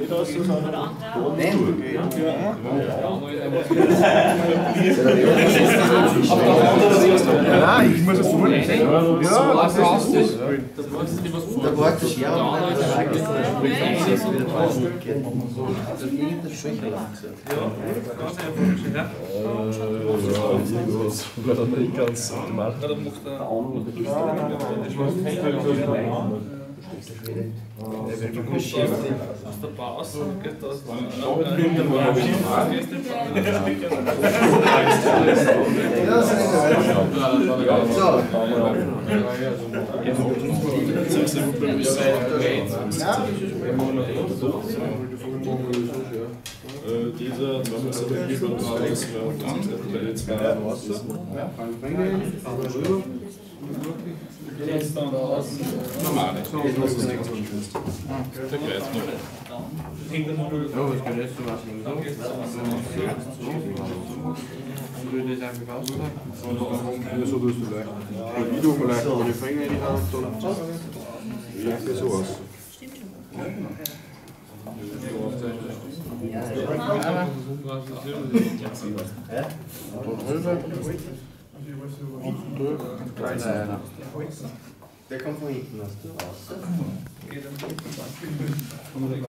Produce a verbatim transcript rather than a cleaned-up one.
Nein, ich muss es vorlesen. Ja, das ist gut. Da war der Schere und dann der Schrecklich von der Sprüche wieder draußen geht. Also irgendein Sprüche lang. Ja, ganz einfach. Ja. Das war dann nicht ganz optimal. Ja, dann macht er. Aus der Pause geht das. Dieser normal. Ja, was geht jetzt so was? Würde ich einfach aussagen? So tust du leicht. Und ich tue mir leicht meine Finger in die Hand und ja, so aus. Der kommt von hinten, hast du raus.